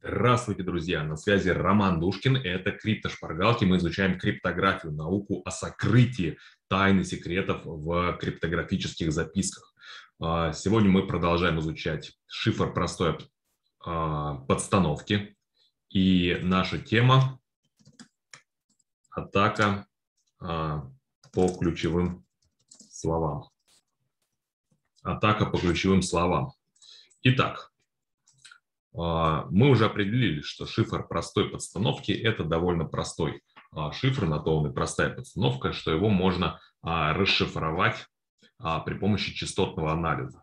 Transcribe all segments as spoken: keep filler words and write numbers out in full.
Здравствуйте, друзья! На связи Роман Душкин. Это Криптошпаргалки. Мы изучаем криптографию, науку о сокрытии тайн и секретов в криптографических записках. Сегодня мы продолжаем изучать шифр простой подстановки. И наша тема – атака по ключевым словам. Атака по ключевым словам. Итак, мы уже определили, что шифр простой подстановки – это довольно простой шифр, на то он и простая подстановка, что его можно расшифровать при помощи частотного анализа.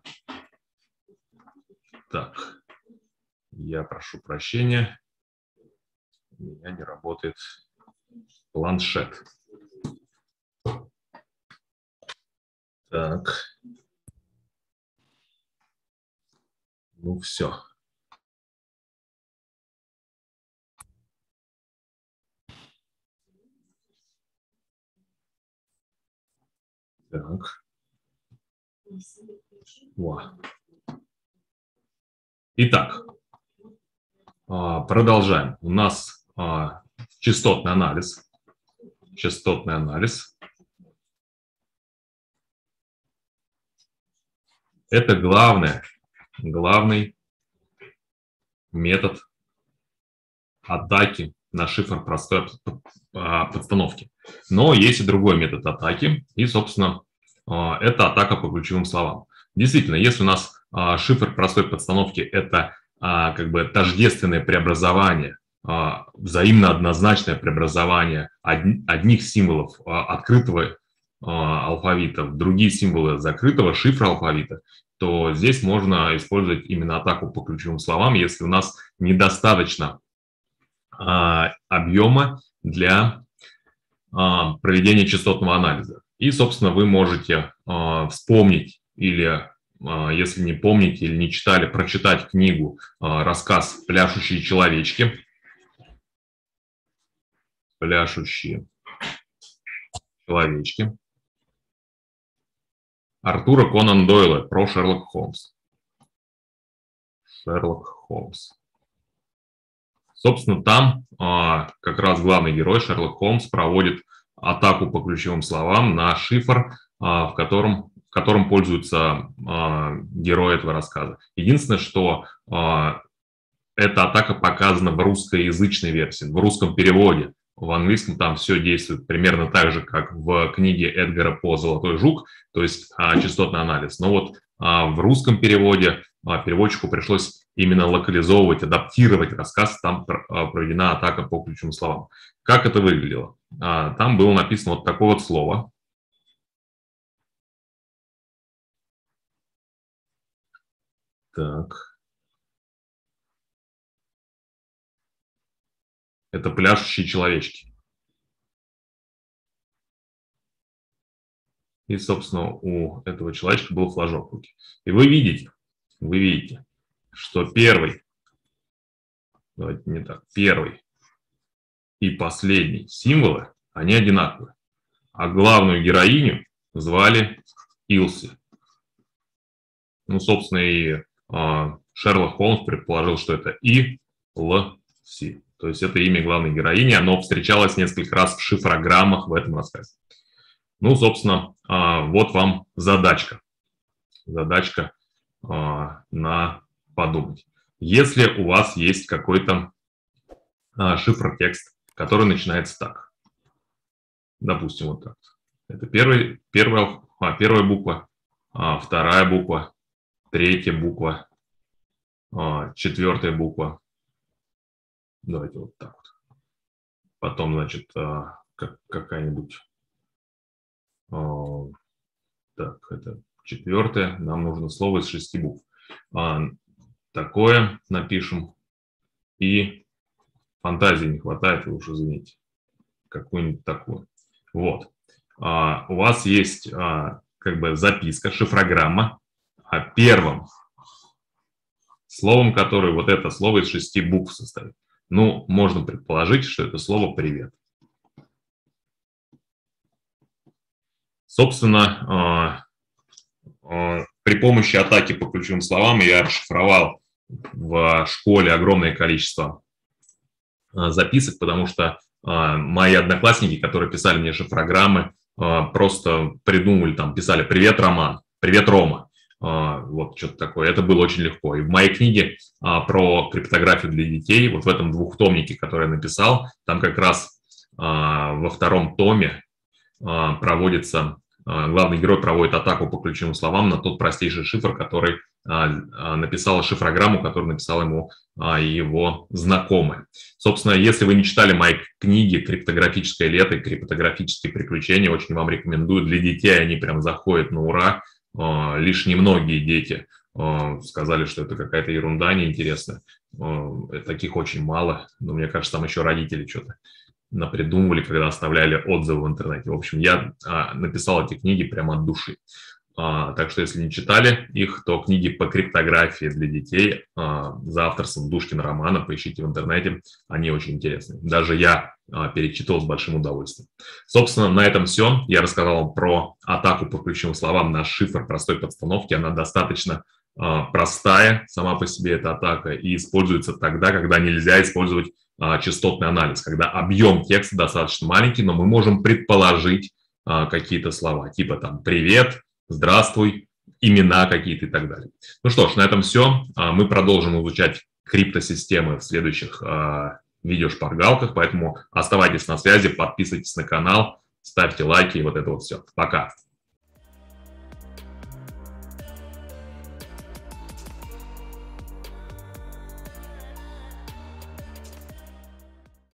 Так, я прошу прощения, у меня не работает планшет. Так, ну все. Так. Во. Итак, продолжаем. У нас частотный анализ. Частотный анализ. Это главное, главный метод атаки на шифр простой подстановки. Но есть и другой метод атаки, и, собственно, это атака по ключевым словам. Действительно, если у нас шифр простой подстановки – это как бы тождественное преобразование, взаимно однозначное преобразование одних символов открытого алфавита в другие символы закрытого шифра алфавита, то здесь можно использовать именно атаку по ключевым словам, если у нас недостаточно объема для проведения частотного анализа. И, собственно, вы можете вспомнить или, если не помните или не читали, прочитать книгу, рассказ «Пляшущие человечки». «Пляшущие человечки» Артура Конан Дойла про Шерлока Холмса. Шерлок Холмс. Собственно, там а, как раз главный герой Шерлок Холмс проводит атаку по ключевым словам на шифр, а, в, котором, в котором пользуются а, герои этого рассказа. Единственное, что а, эта атака показана в русскоязычной версии, в русском переводе. В английском там все действует примерно так же, как в книге Эдгара По «Золотой жук», то есть а, частотный анализ. Но вот а, в русском переводе а, переводчику пришлось именно локализовывать, адаптировать рассказ, там а, проведена атака по ключевым словам. Как это выглядело? А, там было написано вот такое вот слово. Так. Это пляшущие человечки. И, собственно, у этого человечка был флажок в руке. И вы видите, вы видите, что первый, давайте не так, первый и последний символы, они одинаковые. А главную героиню звали Илси. Ну, собственно, и э, Шерлок Холмс предположил, что это И Л Си. То есть это имя главной героини, оно встречалось несколько раз в шифрограммах в этом рассказе. Ну, собственно, э, вот вам задачка. Задачка э, на подумать. Если у вас есть какой-то э, шифр-текст, который начинается так. Допустим, вот так. Это первый, первая, а, первая буква, а, вторая буква, третья буква, а, четвертая буква. Давайте вот так вот. Потом, значит, а, как, какая-нибудь... А, так, это четвертое. Нам нужно слово из шести букв. А, такое напишем. И фантазии не хватает, вы уж извините. Какую-нибудь такую. Вот. А, у вас есть а, как бы записка, шифрограмма. А первым словом, которое вот это слово из шести букв состоит. Ну, можно предположить, что это слово «привет». Собственно, э, э, при помощи атаки по ключевым словам я расшифровал в школе огромное количество записок, потому что мои одноклассники, которые писали мне шифрограммы, просто придумали, там, писали «Привет, Роман», «Привет, Рома». Вот что-то такое. Это было очень легко. И в моей книге про криптографию для детей, вот в этом двухтомнике, который я написал, там как раз во втором томе проводится, главный герой проводит атаку по ключевым словам на тот простейший шифр, который написал шифрограмму, которую написал ему его знакомый. Собственно, если вы не читали мои книги «Криптографическое лето» и «Криптографические приключения», очень вам рекомендую. Для детей они прям заходят на ура. Лишь немногие дети сказали, что это какая-то ерунда неинтересная. Таких очень мало. Но мне кажется, там еще родители что-то напридумывали, когда оставляли отзывы в интернете. В общем, я написал эти книги прямо от души. Так что, если не читали их, то книги по криптографии для детей за авторством Душкина Романа поищите в интернете, они очень интересны. Даже я перечитывал с большим удовольствием. Собственно, на этом все. Я рассказал вам про атаку по ключевым словам на шифр простой подстановки. Она достаточно простая сама по себе, эта атака, и используется тогда, когда нельзя использовать частотный анализ, когда объем текста достаточно маленький, но мы можем предположить какие-то слова, типа там «привет», «здравствуй», имена какие-то и так далее. Ну что ж, на этом все. Мы продолжим изучать криптосистемы в следующих видеошпаргалках, поэтому оставайтесь на связи, подписывайтесь на канал, ставьте лайки и вот это вот все. Пока!